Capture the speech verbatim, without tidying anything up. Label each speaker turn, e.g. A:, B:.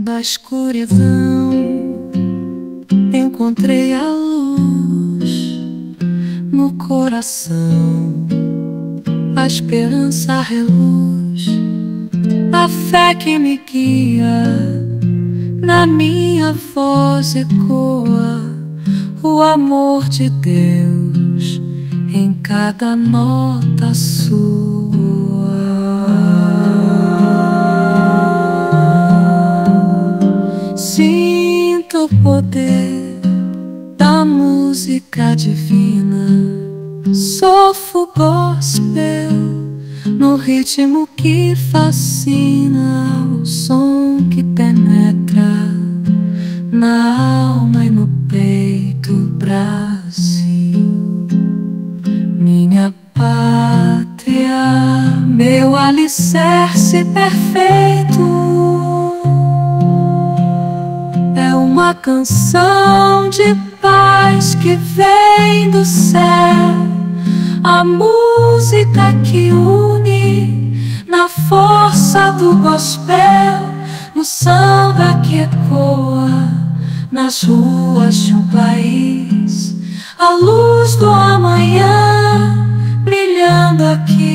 A: Da escuridão encontrei a luz no coração, a esperança reluz, a fé que me guia, na minha voz ecoa o amor de Deus em cada nota sua. Sinto o poder da música divina, sofro gospel no ritmo que fascina, o som que penetra na alma e no peito. Brasil, minha pátria, meu alicerce perfeito. Uma canção de paz que vem do céu, a música que une na força do gospel, no samba que ecoa nas ruas de um país, a luz do amanhã brilhando aqui.